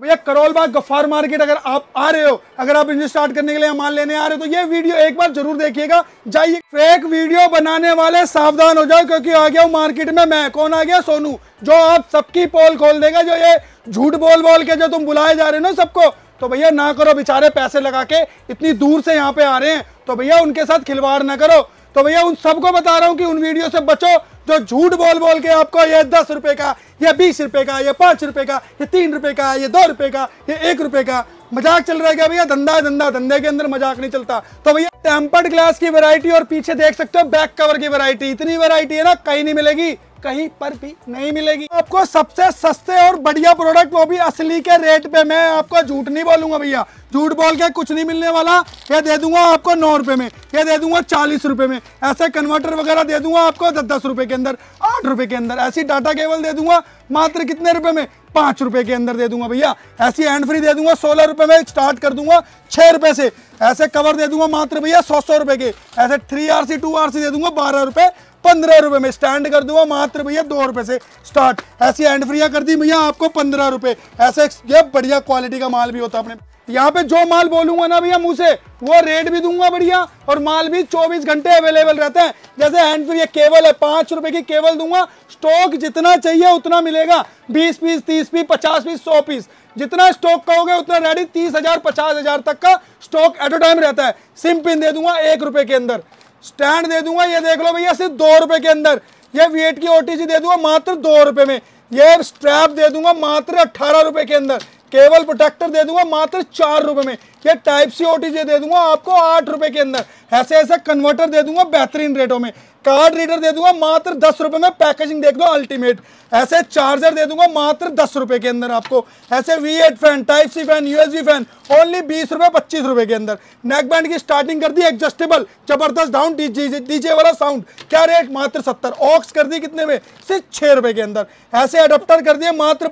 भैया करोल बाग गफ्फार मार्केट अगर आप आ रहे हो, अगर आप बिजनेस स्टार्ट करने के लिए माल लेने आ रहे हो तो ये वीडियो एक बार जरूर देखिएगा। जाइए, फेक वीडियो बनाने वाले सावधान हो जाओ, क्योंकि आ गया हूँ मार्केट में मैं। कौन आ गया? सोनू, जो आप सबकी पोल खोल देगा। जो ये झूठ बोल बोल के जो तुम बुलाए जा रहे हो ना सबको, तो भैया ना करो। बेचारे पैसे लगा के इतनी दूर से यहाँ पे आ रहे हैं, तो भैया उनके साथ खिलवाड़ ना करो। तो भैया उन सबको बता रहा हूँ कि उन वीडियो से बचो जो झूठ बोल बोल के आपको ये 10 रुपए का, ये 20 रुपए का, ये 5 रुपए का, ये 3 रुपए का, ये 2 रुपए का, ये 1 रुपए का मजाक चल रहा है क्या भैया? धंधा है धंधा, धंधे के अंदर मजाक नहीं चलता। तो भैया टेम्पर्ड ग्लास की वैरायटी और पीछे देख सकते हो बैक कवर की वैरायटी, इतनी वैरायटी है ना, कहीं नहीं मिलेगी, कहीं पर भी नहीं मिलेगी आपको। सबसे सस्ते और बढ़िया प्रोडक्ट, वो भी असली के रेट पे। मैं आपको झूठ नहीं बोलूंगा भैया, झूठ बोल के कुछ नहीं मिलने वाला। ये दे दूंगा आपको 9 रुपए में, ये दे दूंगा 40 रुपए में। ऐसे कन्वर्टर वगैरह दे दूंगा आपको 10-10 रुपए के अंदर, 8 रुपए के अंदर। ऐसी डाटा केबल दे दूंगा मात्र कितने रुपए में? 5 रुपए के अंदर दे दूंगा भैया। ऐसी हैंड फ्री दे दूंगा 16 रुपए में, स्टार्ट कर दूंगा 6 रुपए से। ऐसे कवर दे दूंगा मात्र भैया 100 रुपए के। ऐसे 3RC 2RC दे दूंगा 12 रुपए 15 रुपए में। स्टैंड कर दूंगा मात्र भैया 2 रुपए से स्टार्ट। ऐसी हैंड फ्रिया कर दी भैया आपको 15 रुपए। ऐसे ये बढ़िया क्वालिटी का माल भी होता है अपने यहाँ पे। जो माल बोलूंगा ना भैया मुंह से, वो रेट भी दूंगा बढ़िया, और माल भी 24 घंटे अवेलेबल रहता है। जैसे हैंड फ्री केबल है, 5 रुपए की केबल दूंगा, स्टॉक जितना चाहिए उतना मिलेगा। 20 पीस, 30 पीस, 50 पीस, 100 पीस, जितना स्टॉक कहोगे उतना रेडी। 30,000 50,000 तक का स्टॉक एट अ टाइम रहता है। सिम पिन दे दूंगा 1 रुपए के अंदर। स्टैंड दे दूंगा, ये देख लो भैया, सिर्फ 2 रुपए के अंदर। ये वेट की OTG दे दूंगा मात्र 2 रुपए में। ये स्ट्रैप दे दूंगा मात्र 18 रुपए के अंदर। केबल प्रोटेक्टर दे दूंगा मात्र 4 रुपए में। ये टाइप सी OTG दे दूंगा आपको 8 रुपए के अंदर। ऐसे ऐसे कन्वर्टर दे दूंगा बेहतरीन रेटों में। कार्ड रीडर दे दूंगा मात्र 10 रुपए में। पैकेजिंग देख लो अल्टीमेट। ऐसे चार्जर दे दूंगा मात्र 10 रुपए के अंदर आपको। ऐसे V8 fan, type C fan, USB fan only 20 रुपए 25 रुपए के अंदर। नेक बैंड की स्टार्टिंग कर दी एडजस्टेबल, जबरदस्त डाउन डीजे वाला साउंड, क्या रेट? मात्र 70। ऑक्स कर दी कितने में? सिर्फ 6 रुपए के अंदर। ऐसे अडेप्टर कर दिए मात्र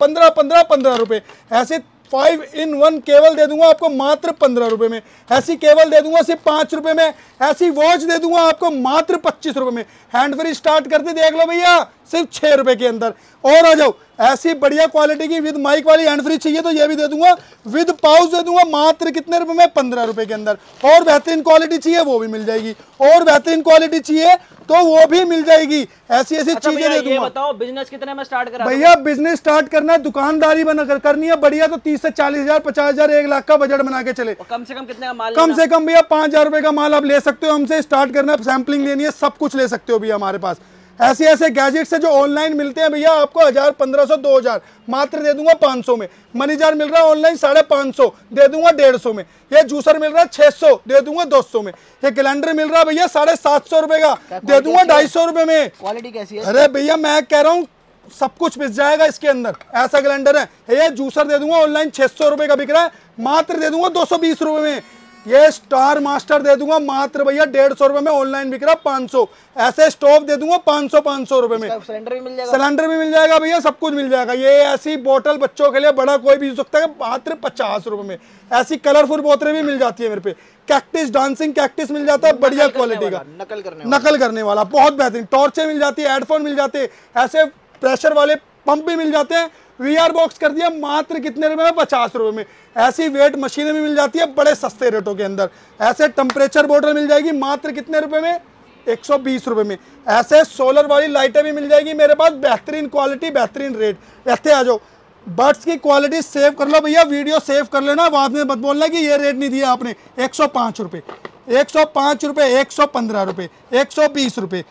15 रुपए। ऐसे 5-in-1 केबल दे दूंगा आपको मात्र 15 रुपए में। ऐसी केबल दे दूंगा सिर्फ 5 रुपए में। ऐसी वॉच दे दूंगा आपको मात्र 25 रुपए में। हैंड फ्री स्टार्ट करते देख लो भैया, सिर्फ 6 रुपए के अंदर। और आ जाओ, ऐसी बढ़िया क्वालिटी की विद माइक वाली हैंड फ्री चाहिए तो ये भी दे दूंगा। विद पाउच दे दूंगा मात्र कितने रुपए में? 15 रुपए के अंदर। और बेहतरीन क्वालिटी चाहिए वो भी मिल जाएगी, और बेहतरीन क्वालिटी चाहिए तो वो भी मिल जाएगी। ऐसी ऐसी चीजें दे दूंगा। बताओ बिजनेस कितने में स्टार्ट करा? भैया बिजनेस स्टार्ट करना है, दुकानदारी बनाकर करनी है बढ़िया, तो 30 से 40,000 50,000 1 लाख का बजट बना के चले। कम से कम कितने का माल? कम से कम भैया 5,000 रुपए का माल आप ले सकते हो हमसे। स्टार्ट करना है, सैम्पलिंग लेनी है, सब कुछ ले सकते हो भैया हमारे पास। ऐसे ऐसे गैजेट्स है जो ऑनलाइन मिलते हैं भैया आपको 1000 1500 2000 मात्र दे दूंगा 500 में। मनी जार मिल रहा है ऑनलाइन 550 दे दूंगा 150 में। ये जूसर मिल रहा है 600 दे दूंगा 200 में। ये कैलेंडर मिल रहा है भैया 750 रुपए का दे दूंगा 250 रुपए में। क्वालिटी कैसी है? अरे भैया मैं कह रहा हूँ सब कुछ मिल जाएगा इसके अंदर। ऐसा कैलेंडर है। ये जूसर दे दूंगा ऑनलाइन 600 रुपए का बिक रहा है, मात्र दे दूंगा 220 रुपए में। ये स्टार मास्टर दे दूंगा मात्र भैया 150 रुपए में, ऑनलाइन बिक रहा 500। ऐसे स्टोव दे दूंगा 500 रुपए में। सिलेंडर भी मिल जाएगा? सिलेंडर भी मिल जाएगा भैया, सब कुछ मिल जाएगा। ये ऐसी बोतल बच्चों के लिए बड़ा कोई भी यूज सकता है मात्र 50 रुपए में। ऐसी कलरफुल बोतलें भी मिल जाती है मेरे पे। कैक्टिस, डांसिंग कैक्टिस मिल जाता है बढ़िया क्वालिटी का, नकल करने वाला बहुत बेहतरीन। टॉर्चें मिल जाती है, हेडफोन मिल जाते हैं, ऐसे प्रेशर वाले पंप भी मिल जाते हैं। VR बॉक्स कर दिया मात्र कितने रुपए में? 50 रुपए में। ऐसी वेट मशीनें भी मिल जाती है बड़े सस्ते रेटों के अंदर। ऐसे टेम्परेचर बोतल मिल जाएगी मात्र कितने रुपए में? 120 रुपए में। ऐसे सोलर वाली लाइटें भी मिल जाएगी मेरे पास, बेहतरीन क्वालिटी बेहतरीन रेट। ऐसे आ जाओ, बर्ड्स की क्वालिटी सेव कर लो भैया, वीडियो सेव कर लेना, बाद में मत बोलना कि ये रेट नहीं दिया आपने। 105 रुपए, 105 रुपए, 115 रुपए, 120 रुपए,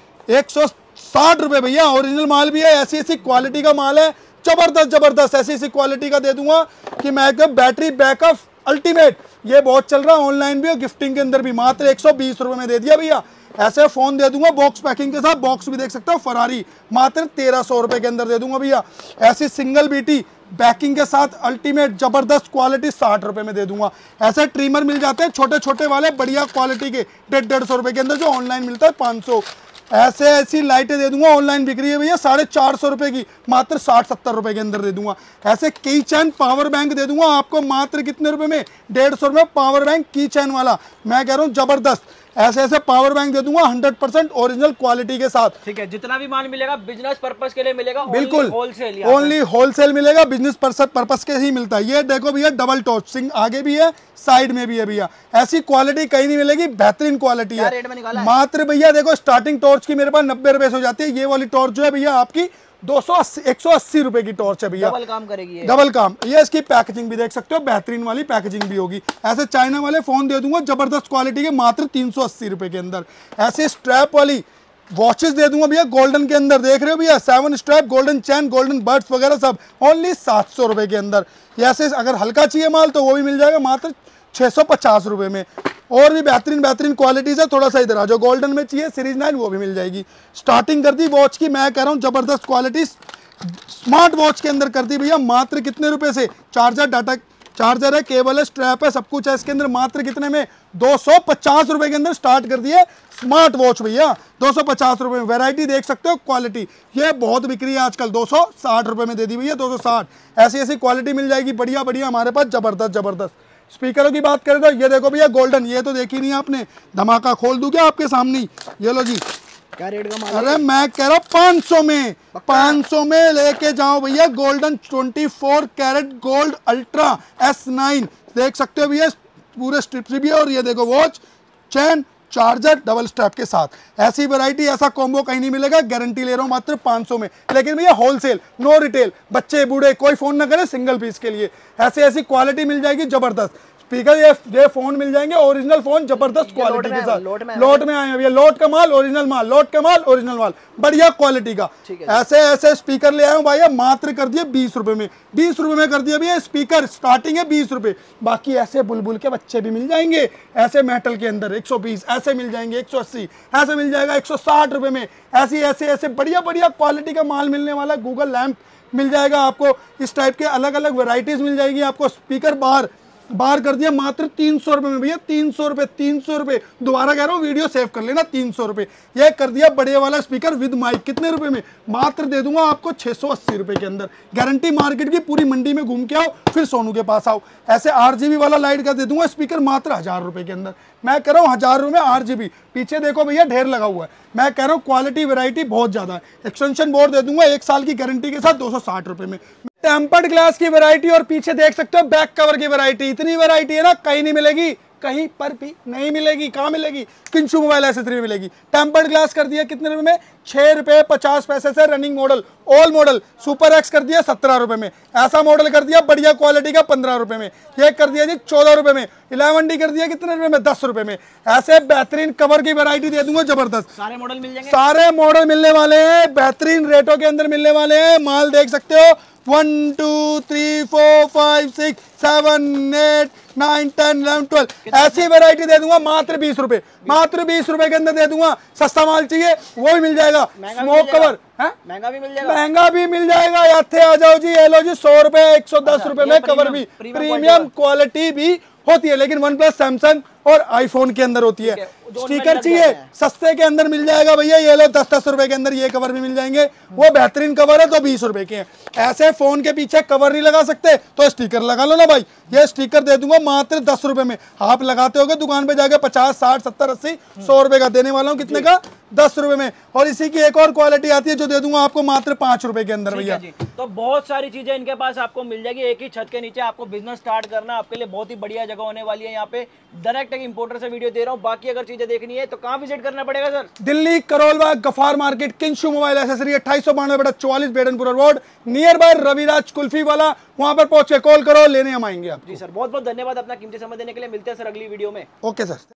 160 रुपए भैया। ओरिजिनल माल भी है, ऐसी ऐसी क्वालिटी का माल है, जबरदस्त जबरदस्त ऐसी ऐसी क्वालिटी का दे दूंगा कि मैं एकदम बैटरी बैकअप अल्टीमेट। ये बहुत चल रहा है ऑनलाइन भी और गिफ्टिंग के अंदर भी, मात्र 120 रुपए में दे दिया भैया। ऐसे फोन दे दूंगा बॉक्स पैकिंग के साथ, बॉक्स भी देख सकते हो फरारी, मात्र 1300 रुपए के अंदर दे दूंगा भैया। ऐसी सिंगल बीटी बैकिंग के साथ अल्टीमेट जबरदस्त क्वालिटी 60 रुपए में दे दूंगा। ऐसे ट्रिमर मिल जाते हैं छोटे छोटे वाले बढ़िया क्वालिटी के 150 रुपए के अंदर, जो ऑनलाइन मिलता है 500। ऐसे ऐसी लाइटें दे दूंगा, ऑनलाइन बिक रही है भैया 450 रुपए की, मात्र 60-70 रुपए के अंदर दे दूंगा। ऐसे की चैन पावर बैंक दे दूंगा आपको मात्र कितने रुपए में? 150 रुपए पावर बैंक की चैन वाला, मैं कह रहा हूँ जबरदस्त। ऐसे ऐसे पावर बैंक दे दूंगा 100% ओरिजिनल क्वालिटी के साथ। ठीक है, जितना भी माल मिलेगा बिजनेस पर्पस के लिए मिलेगा, बिल्कुल होलसेल, ओनली होलसेल मिलेगा, बिजनेस पर्पस के ही मिलता है। ये देखो भैया डबल टॉर्चिंग आगे भी है, साइड में भी है भैया, ऐसी क्वालिटी कहीं नहीं मिलेगी, बेहतरीन क्वालिटी है। रेट में निकाला है? मात्र भैया देखो स्टार्टिंग टॉर्च की मेरे पास 90 रुपए से हो जाती है। ये वाली टॉर्च जो है भैया आपकी 180 रुपए की टॉर्च है भैया, डबल काम करेगी, डबल काम। ये इसकी पैकेजिंग भी देख सकते हो, बेहतरीन वाली पैकेजिंग भी होगी। ऐसे चाइना वाले फोन दे दूंगा जबरदस्त क्वालिटी के, मात्र 380 रुपए के अंदर। ऐसे स्ट्रैप वाली वॉचेस दे दूंगा भैया गोल्डन के अंदर, देख रहे हो भैया 7 strap, golden chain, golden birds वगैरह सब ओनली 700 रुपए के अंदर। ऐसे अगर हल्का चाहिए माल तो वो भी मिल जाएगा मात्र 650 रुपए में। और भी बेहतरीन क्वालिटीज है। थोड़ा सा इधर आ जाओ, गोल्डन में चाहिए सीरीज 9 वो भी मिल जाएगी। स्टार्टिंग कर दी वॉच की, मैं कह रहा हूँ जबरदस्त क्वालिटी स्मार्ट वॉच के अंदर कर दी भैया मात्र कितने रुपए से? चार्जर, डाटा चार्जर है, केबल है, स्ट्रैप है, सब कुछ है इसके अंदर, मात्र कितने में? 250 रुपए के अंदर स्टार्ट कर दिए स्मार्ट वॉच भैया, 250 रुपए में। वैरायटी देख सकते हो, क्वालिटी ये बहुत बिक्री है आजकल, 260 रुपए में दे दी भैया, 260। ऐसी ऐसी क्वालिटी मिल जाएगी बढ़िया बढ़िया हमारे पास, जबरदस्त। स्पीकरों की बात करें तो ये देखो भैया गोल्डन, ये तो देखी नहीं आपने, धमाका खोल दूं क्या आपके सामने? ये लो जी, क्या रेट का माल? अरे मैं कह रहा हूँ 500 में, 500 में लेके जाओ भैया। Golden 24 carat gold ultra S9 देख सकते हो भैया, पूरे स्ट्रिप भी है। और ये देखो watch, chain, charger double strap के साथ। ऐसी वैरायटी, ऐसा कॉम्बो कहीं नहीं मिलेगा, गारंटी ले रहा हूँ मात्र 500 में। लेकिन भैया होलसेल, नो रिटेल, बच्चे बूढ़े कोई फोन ना करे सिंगल पीस के लिए। ऐसी ऐसी क्वालिटी मिल जाएगी जबरदस्त। स्पीकर ये फोन मिल जाएंगे ओरिजिनल फोन, जबरदस्त क्वालिटी के साथ। लोट में आए हैं भैया, लोट का माल ओरिजिनल माल, लोट का माल ओरिजिनल माल, बढ़िया क्वालिटी का। ऐसे ऐसे स्पीकर ले आए हूँ भैया, मात्र कर दिए 20 रुपए में, 20 रुपए में कर दिया भैया स्पीकर, स्टार्टिंग है 20 रुपए। बाकी ऐसे बुलबुल के बच्चे भी मिल जाएंगे, ऐसे मेटल के अंदर 120, ऐसे मिल जाएंगे 180, ऐसे मिल जाएगा 160 रुपए में। ऐसी ऐसे बढ़िया क्वालिटी का माल मिलने वाला। गूगल लैंप मिल जाएगा आपको, इस टाइप के अलग अलग वेराइटीज मिल जाएगी आपको। स्पीकर बार कर दिया मात्र 300 रुपए में भैया, 300 रुपए। दोबारा कह रहा हूँ, वीडियो सेव कर लेना, 300 रुपए। ये कर दिया बड़े वाला स्पीकर विद माइक, कितने रुपए में? मात्र दे दूंगा आपको 680 रुपए के अंदर। गारंटी मार्केट की, पूरी मंडी में घूम के आओ फिर सोनू के पास आओ। ऐसे RGB वाला लाइट का दे दूंगा स्पीकर मात्र 1000 रुपए के अंदर। मैं कह रहा हूँ 1000 रुपए RGB, पीछे देखो भैया ढेर लगा हुआ है। मैं कह रहा हूँ क्वालिटी वैरायटी बहुत ज्यादा है। एक्सटेंशन बोर्ड दे दूंगा 1 साल की गारंटी के साथ 260 रुपए में। टेम्पर्ड ग्लास की वैरायटी, और पीछे देख सकते हो बैक कवर की वैरायटी। इतनी वैरायटी है ना, कहीं नहीं मिलेगी, कहीं पर भी नहीं मिलेगी। कहाँ मिलेगी? किंशु मोबाइल एसेसरी में मिलेगी। टेम्पर्ड ग्लास कर दिया कितने रुपए में? 6 रुपए 50 पैसे से running model, all model. Super X कर दिया 17 रुपए में। ऐसा मॉडल कर दिया बढ़िया क्वालिटी का 15 रुपए में। ये कर दिया जी 14 रुपए में। 11D कर दिया कितने रुपए में? 10 रुपए में। ऐसे बेहतरीन कवर की वैरायटी दे दूंगा जबरदस्त। सारे मॉडल मिल जाएंगे, सारे मॉडल मिलने वाले हैं, बेहतरीन रेटों के अंदर मिलने वाले हैं। माल देख सकते हो, 1 2 3 4 5 6 7 8 9 10 11 12 ऐसी वैरायटी दे दूंगा मात्र 20 रुपए, मात्र 20 रुपए के अंदर दे दूंगा। सस्ता माल चाहिए वो भी मिल जाएगा। स्मोक कवर महंगा भी मिल जाएगा, महंगा भी मिल जाएगा। याथे आ जाओ जी, ये लो जी 100 रुपए 110 रुपए में कवर भी, प्रीमियम क्वालिटी भी होती है, लेकिन OnePlus, सैमसंग और आईफोन के अंदर होती है। स्टिकर चाहिए सस्ते के अंदर मिल जाएगा भैया, ये लो 10-10 रुपए के अंदर ये कवर भी मिल जाएंगे। वो बेहतरीन कवर है तो 20 रुपए के हैं। ऐसे फोन के पीछे कवर नहीं लगा सकते तो स्टिकर लगा लो ना भाई, ये स्टिकर दे दूंगा मात्र 10 रुपए में। आप लगाते होगे दुकान पे जाके 50 60 70 80 100 रुपए का, देने वाला हूँ कितने का? 10 रुपए में। और इसी की एक और क्वालिटी आती है जो दे दूंगा आपको मात्र 5 रुपए के अंदर भैया। तो बहुत सारी चीजें इनके पास आपको मिल जाएगी एक ही छत के नीचे। आपको बिजनेस स्टार्ट करना, आपके लिए बहुत ही बढ़िया जगह होने वाली है। यहाँ पे डायरेक्ट एक इंपोर्टर से वीडियो दे रहा हूँ। बाकी अगर चीजें देखनी है तो कहाँ विजिट करना पड़ेगा sir? Delhi Karol Bagh Ghaffar market, किंशु mobile accessory, 2892/44 बेडनपुरा road, near by Raviraj kulfi वाला। वहां पर पहुंच के कॉल करो, लेने हम आएंगे आप। जी सर, बहुत बहुत धन्यवाद अपना कीमती समय देने के लिए। मिलते हैं सर अगली वीडियो में। Okay sir.